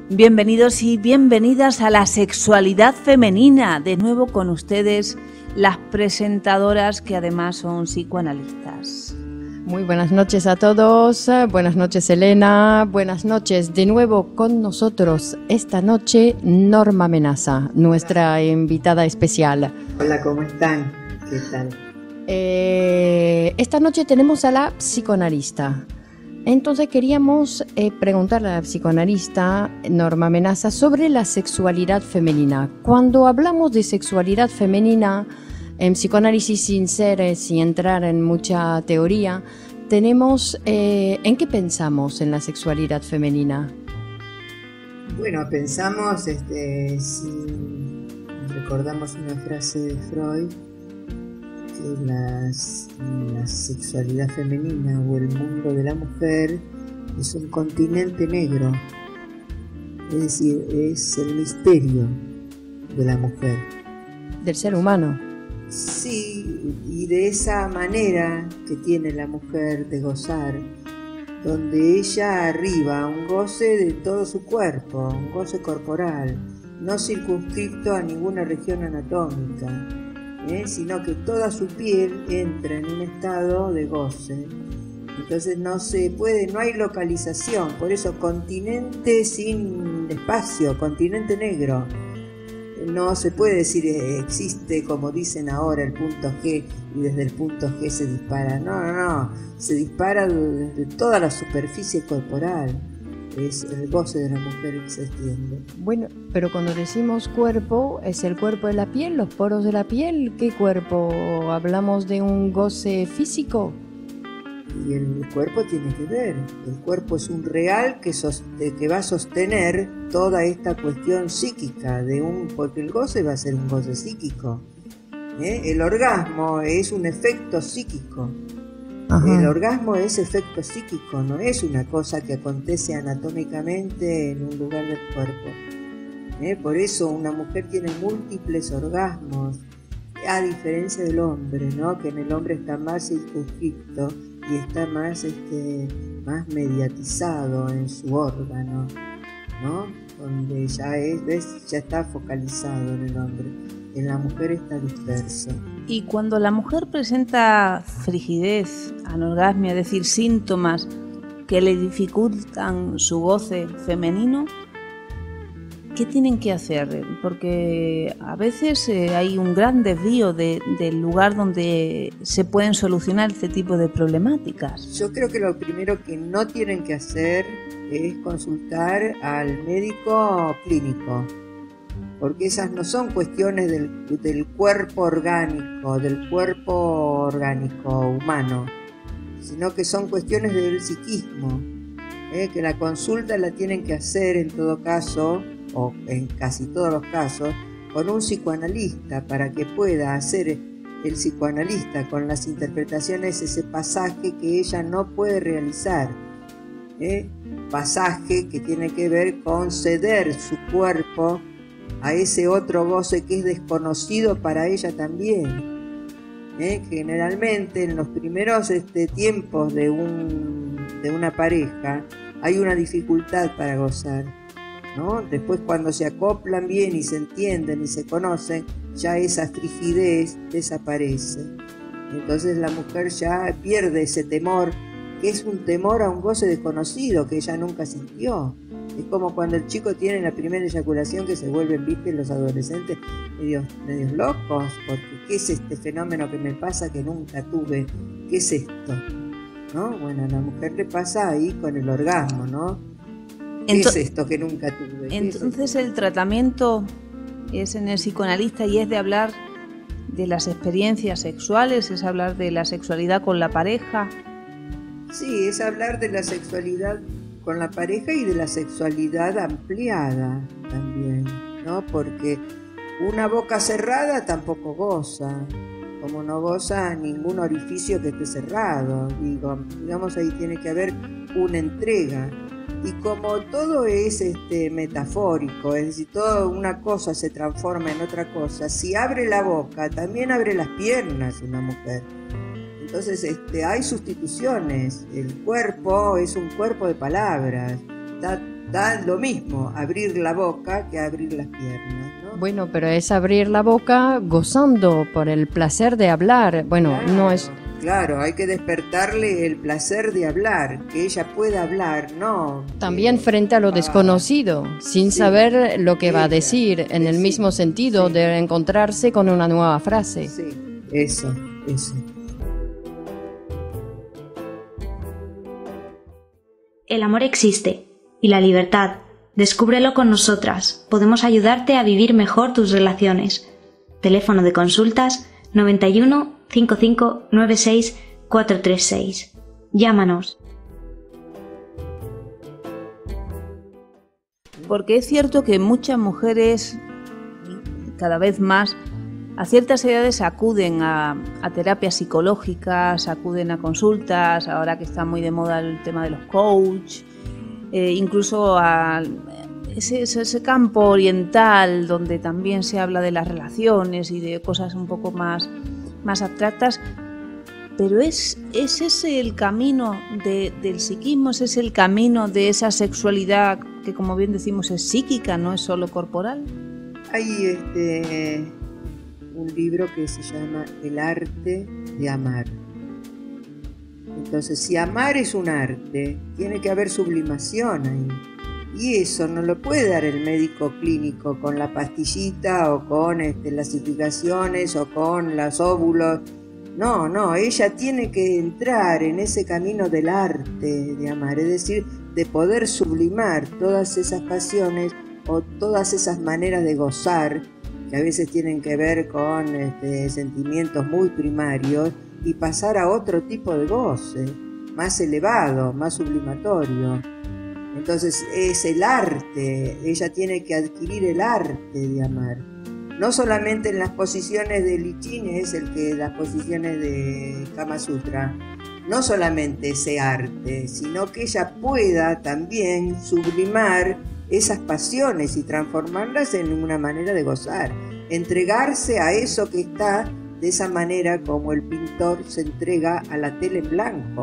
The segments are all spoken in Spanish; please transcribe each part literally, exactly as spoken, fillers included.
Bienvenidos y bienvenidas a la sexualidad femenina. De nuevo con ustedes las presentadoras que además son psicoanalistas. Muy buenas noches a todos. Buenas noches, Elena. Buenas noches de nuevo con nosotros esta noche Norma Menaza, nuestra invitada especial. Hola, ¿cómo están? ¿Qué tal? Eh, esta noche tenemos a la psicoanalista. Entonces queríamos eh, preguntarle a la psicoanalista Norma Menaza sobre la sexualidad femenina. Cuando hablamos de sexualidad femenina, en psicoanálisis, sin ser, eh, sin entrar en mucha teoría, tenemos, eh, ¿en qué pensamos en la sexualidad femenina? Bueno, pensamos, este, si recordamos una frase de Freud, que las, la sexualidad femenina o el mundo de la mujer es un continente negro, es decir, es el misterio de la mujer. Del ser humano. Sí, y de esa manera que tiene la mujer de gozar, donde ella arriba un goce de todo su cuerpo, un goce corporal, no circunscrito a ninguna región anatómica, ¿eh? sino que toda su piel entra en un estado de goce. Entonces no se puede, no hay localización, por eso continente sin espacio, continente negro. No se puede decir eh, existe, como dicen ahora, el punto G y desde el punto G se dispara. No, no, no. Se dispara desde toda la superficie corporal. Es el goce de la mujer que se extiende. Bueno, pero cuando decimos cuerpo, ¿es el cuerpo de la piel, los poros de la piel? ¿Qué cuerpo? ¿Hablamos de un goce físico? Y el cuerpo tiene que ver, el cuerpo es un real que, soste, que va a sostener toda esta cuestión psíquica, de un, porque el goce va a ser un goce psíquico. ¿eh? El orgasmo es un efecto psíquico. Ajá. El orgasmo es efecto psíquico, no es una cosa que acontece anatómicamente en un lugar del cuerpo. ¿eh? Por eso una mujer tiene múltiples orgasmos, a diferencia del hombre, ¿no? Que en el hombre está más circunscrito y está más, este, más mediatizado en su órgano, ¿no? Donde ya es, ¿ves? Ya está focalizado en el hombre. En la mujer está disperso. Y cuando la mujer presenta frigidez, anorgasmia, es decir, síntomas que le dificultan su goce femenino, ¿qué tienen que hacer? Porque a veces eh, hay un gran desvío de, del lugar donde se pueden solucionar este tipo de problemáticas. Yo creo que lo primero que no tienen que hacer es consultar al médico clínico, porque esas no son cuestiones del, del cuerpo orgánico, del cuerpo orgánico humano, sino que son cuestiones del psiquismo, ¿eh? que la consulta la tienen que hacer en todo caso, o en casi todos los casos, con un psicoanalista, para que pueda hacer el psicoanalista con las interpretaciones ese pasaje que ella no puede realizar, ¿eh? pasaje que tiene que ver con ceder su cuerpo a ese otro goce que es desconocido para ella también. ¿eh? Generalmente en los primeros este, tiempos de, un, de una pareja hay una dificultad para gozar, ¿no? Después, cuando se acoplan bien y se entienden y se conocen, ya esa frigidez desaparece. Entonces la mujer ya pierde ese temor, que es un temor a un goce desconocido que ella nunca sintió. Es como cuando el chico tiene la primera eyaculación, que se vuelven, viste, los adolescentes medios, medios locos, porque ¿qué es este fenómeno que me pasa que nunca tuve? ¿Qué es esto? ¿No? Bueno, a la mujer le pasa ahí con el orgasmo, ¿no? ¿Qué es esto que nunca tuve? Entonces el tratamiento es en el psicoanalista y es de hablar de las experiencias sexuales, es hablar de la sexualidad con la pareja. Sí, es hablar de la sexualidad con la pareja y de la sexualidad ampliada también, ¿no? Porque una boca cerrada tampoco goza, como no goza ningún orificio que esté cerrado. Digo, digamos, ahí tiene que haber una entrega. Y como todo es este, metafórico, es decir, toda una cosa se transforma en otra cosa, si abre la boca, también abre las piernas una mujer. Entonces este, hay sustituciones, el cuerpo es un cuerpo de palabras, está da lo mismo abrir la boca que abrir las piernas, ¿no? Bueno, pero es abrir la boca gozando por el placer de hablar. Bueno, claro, no es... Claro, hay que despertarle el placer de hablar, que ella pueda hablar, ¿no? También eh, frente a lo ah, desconocido, sin sí, saber lo que va a ella, decir, en el sí, mismo sentido sí. de encontrarse con una nueva frase. Sí, eso, eso. El amor existe, y la libertad. Descúbrelo con nosotras. Podemos ayudarte a vivir mejor tus relaciones. Teléfono de consultas noventa y uno, cincuenta y cinco, noventa y seis, cuatrocientos treinta y seis. Llámanos. Porque es cierto que muchas mujeres, cada vez más, a ciertas edades acuden a, a terapias psicológicas, acuden a consultas, ahora que está muy de moda el tema de los coach, eh, incluso a ese, ese campo oriental donde también se habla de las relaciones y de cosas un poco más, más abstractas. Pero ¿es, es ese el camino de, del psiquismo? ¿Es ese el camino de esa sexualidad que, como bien decimos, es psíquica, no es solo corporal? Hay este, un libro que se llama El arte de amar. Entonces, si amar es un arte, tiene que haber sublimación ahí. Y eso no lo puede dar el médico clínico con la pastillita o con este, las indicaciones o con los óvulos. No, no, ella tiene que entrar en ese camino del arte de amar, es decir, de poder sublimar todas esas pasiones o todas esas maneras de gozar que a veces tienen que ver con este, sentimientos muy primarios y pasar a otro tipo de goce, más elevado, más sublimatorio. Entonces es el arte, ella tiene que adquirir el arte de amar. No solamente en las posiciones de Lichín, es el que las posiciones de Kama Sutra, no solamente ese arte, sino que ella pueda también sublimar esas pasiones y transformarlas en una manera de gozar, entregarse a eso que está de esa manera como el pintor se entrega a la tela en blanco.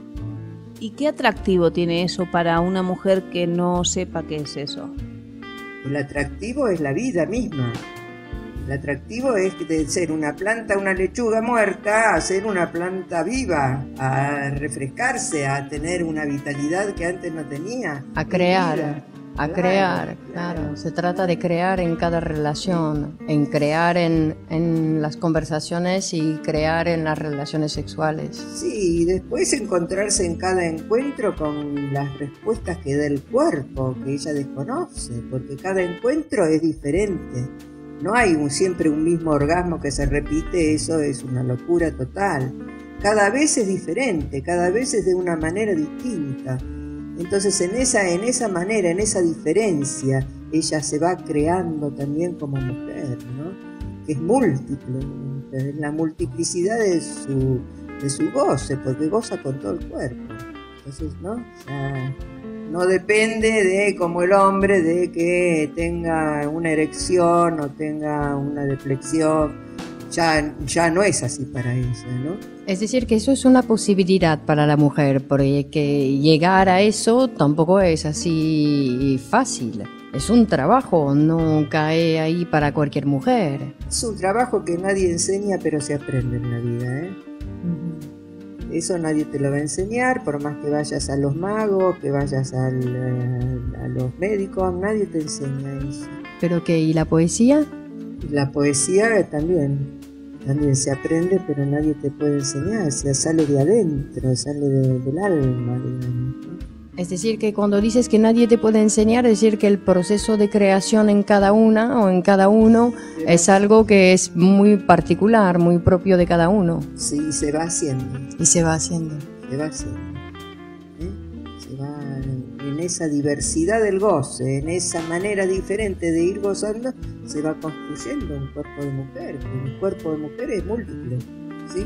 ¿Y qué atractivo tiene eso para una mujer que no sepa qué es eso? El atractivo es la vida misma. El atractivo es de ser una planta, una lechuga muerta, a ser una planta viva, a refrescarse, a tener una vitalidad que antes no tenía. A crear, Vida. a Claro, crear, claro. claro. Se trata de crear en cada relación, en crear en, en las conversaciones y crear en las relaciones sexuales. Sí, y después encontrarse en cada encuentro con las respuestas que da el cuerpo, que ella desconoce, porque cada encuentro es diferente. No hay un, siempre un mismo orgasmo que se repite, eso es una locura total. Cada vez es diferente, cada vez es de una manera distinta. Entonces en esa, en esa manera, en esa diferencia, ella se va creando también como mujer, ¿no? Que es múltiple, es la multiplicidad de su, de su goce, porque goza con todo el cuerpo. Entonces, ¿no? O sea, no depende de, como el hombre, de que tenga una erección o tenga una deflexión. Ya, ya no es así para ella, ¿no? Es decir, que eso es una posibilidad para la mujer, porque que llegar a eso tampoco es así fácil. Es un trabajo, no cae ahí para cualquier mujer. Es un trabajo que nadie enseña, pero se aprende en la vida, ¿eh? Uh-huh. Eso nadie te lo va a enseñar, por más que vayas a los magos, que vayas al, a los médicos, nadie te enseña eso. ¿Pero qué? ¿Y la poesía? La poesía también, también se aprende, pero nadie te puede enseñar, o sea, sale de adentro, sale de, del alma, digamos. Es decir, que cuando dices que nadie te puede enseñar, es decir, que el proceso de creación en cada una o en cada uno sí, es algo que es muy particular, muy propio de cada uno. Sí, se va haciendo. Y se va haciendo. Se va haciendo. ¿Eh? Se va en esa diversidad del goce, en esa manera diferente de ir gozando, se va construyendo un cuerpo de mujer. Un cuerpo de mujer es múltiple, ¿sí?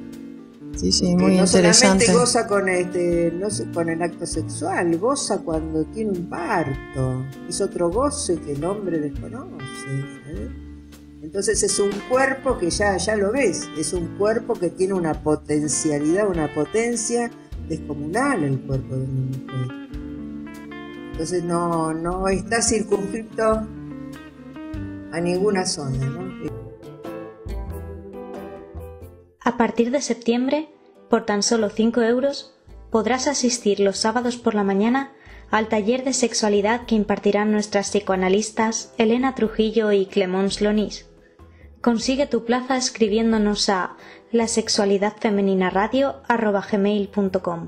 Sí, sí, muy no interesante. Solamente goza con, este, no sé, con el acto sexual, goza cuando tiene un parto. Es otro goce que el hombre desconoce. ¿eh? Entonces es un cuerpo que ya, ya lo ves, es un cuerpo que tiene una potencialidad, una potencia descomunal el cuerpo de una mujer. Entonces no, no está circunscrito a ninguna zona, ¿no? A partir de septiembre, por tan solo cinco euros, podrás asistir los sábados por la mañana al taller de sexualidad que impartirán nuestras psicoanalistas Elena Trujillo y Clemence Lonis. Consigue tu plaza escribiéndonos a la sexualidad femenina radio arroba gmail punto com.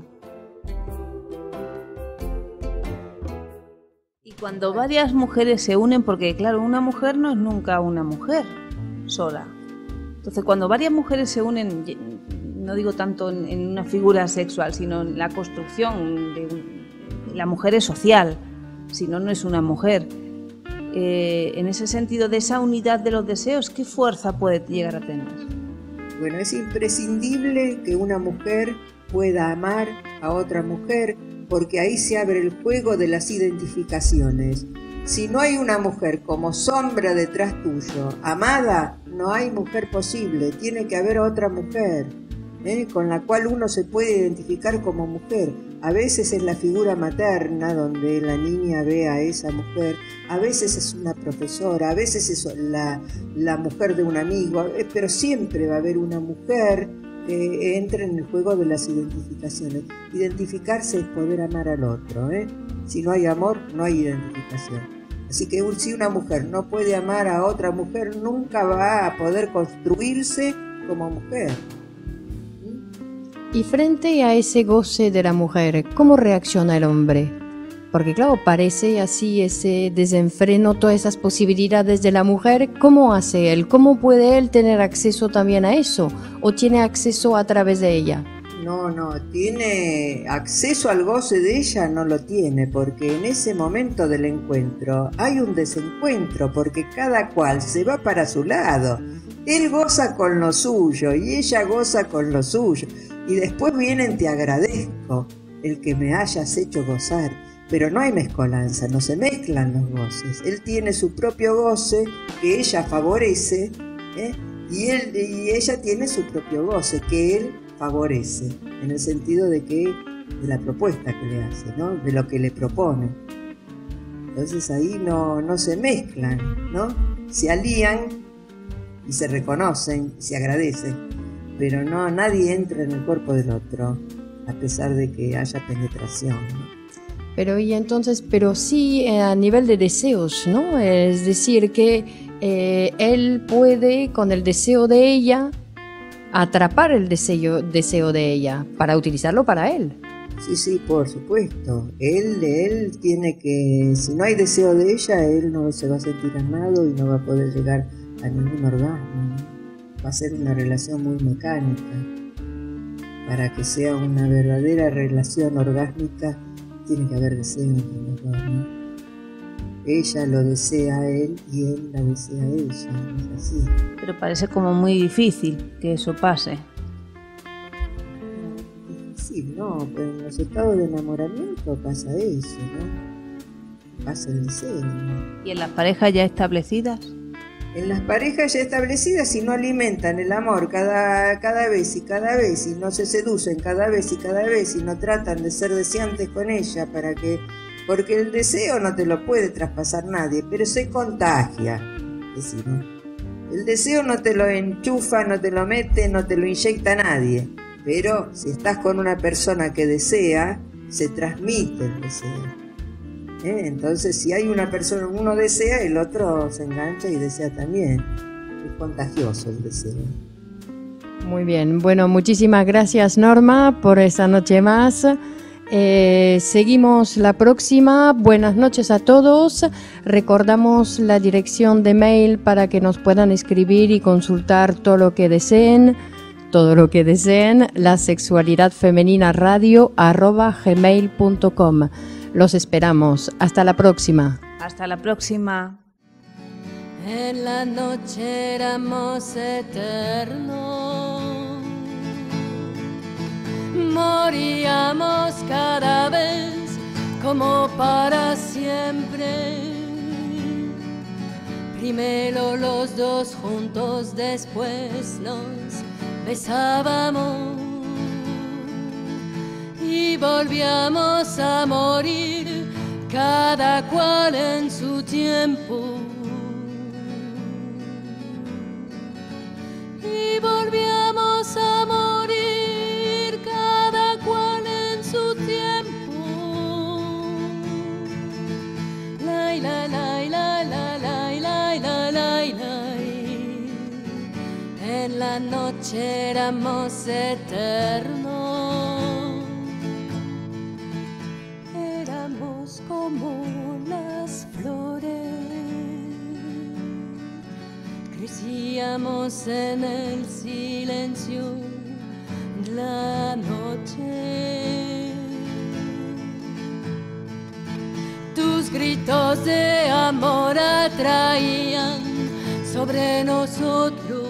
Y cuando varias mujeres se unen, porque claro, una mujer no es nunca una mujer sola. Entonces, cuando varias mujeres se unen, no digo tanto en, en una figura sexual, sino en la construcción de un, la mujer es social, si no, no es una mujer. Eh, en ese sentido, de esa unidad de los deseos, ¿qué fuerza puede llegar a tener? Bueno, es imprescindible que una mujer pueda amar a otra mujer, porque ahí se abre el juego de las identificaciones. Si no hay una mujer como sombra detrás tuyo, amada, no hay mujer posible, tiene que haber otra mujer, ¿eh? con la cual uno se puede identificar como mujer. A veces es la figura materna donde la niña ve a esa mujer, a veces es una profesora, a veces es la, la mujer de un amigo, pero siempre va a haber una mujer que entra en el juego de las identificaciones. Identificarse es poder amar al otro, ¿eh? Si no hay amor, no hay identificación. Así que si una mujer no puede amar a otra mujer, nunca va a poder construirse como mujer. Y frente a ese goce de la mujer, ¿cómo reacciona el hombre? Porque claro, parece así ese desenfreno, todas esas posibilidades de la mujer. ¿Cómo hace él? ¿Cómo puede él tener acceso también a eso? ¿O tiene acceso a través de ella? No, no, tiene acceso al goce de ella, no lo tiene, porque en ese momento del encuentro hay un desencuentro, porque cada cual se va para su lado. Él goza con lo suyo y ella goza con lo suyo. Y después vienen, te agradezco el que me hayas hecho gozar. Pero no hay mezcolanza, no se mezclan los goces. Él tiene su propio goce que ella favorece, ¿eh? y, él, y ella tiene su propio goce que él favorece, en el sentido de que de la propuesta que le hace, ¿no? De lo que le propone. Entonces ahí no, no se mezclan, ¿no? Se alían y se reconocen, y se agradecen, pero no, nadie entra en el cuerpo del otro, a pesar de que haya penetración, ¿no? Pero y entonces, pero sí eh, a nivel de deseos, ¿no? Es decir, que eh, él puede, con el deseo de ella, atrapar el deseo, deseo de ella para utilizarlo para él. Sí, sí, por supuesto. Él, él tiene que, si no hay deseo de ella, él no se va a sentir amado y no va a poder llegar a ningún orgasmo. Va a ser una relación muy mecánica. Para que sea una verdadera relación orgásmica, tiene que haber deseo entre los dos, ¿no? Ella lo desea a él y él la desea a ella, es así. Pero parece como muy difícil que eso pase. Sí, no, pero en los estados de enamoramiento pasa eso, ¿no? Pasa el deseo, ¿no? ¿Y en las parejas ya establecidas? En las parejas ya establecidas, si no alimentan el amor cada, cada vez y cada vez, y no se seducen cada vez y cada vez, y no tratan de ser deseantes con ella para que... Porque el deseo no te lo puede traspasar nadie, pero se contagia. Es decir, ¿no? El deseo no te lo enchufa, no te lo mete, no te lo inyecta nadie. Pero si estás con una persona que desea, se transmite el deseo. ¿Eh? Entonces, si hay una persona, uno desea, el otro se engancha y desea también. Es contagioso el deseo. Muy bien, bueno, muchísimas gracias Norma por esta noche más. Eh, seguimos la próxima. Buenas noches a todos. Recordamos la dirección de mail para que nos puedan escribir y consultar todo lo que deseen. Todo lo que deseen, la sexualidad femenina radio arroba gmail punto com. Los esperamos. Hasta la próxima. Hasta la próxima. En la noche éramos eternos. Moríamos cada vez como para siempre. Primero los dos juntos, después nos besábamos y volvíamos a morir cada cual en su tiempo. Y volvíamos a morir cada cual en su tiempo. La la la la la la la la la la. En la noche éramos eternos, éramos como las flores, crecíamos en el silencio de la noche. Tus gritos de amor atraían sobre nosotros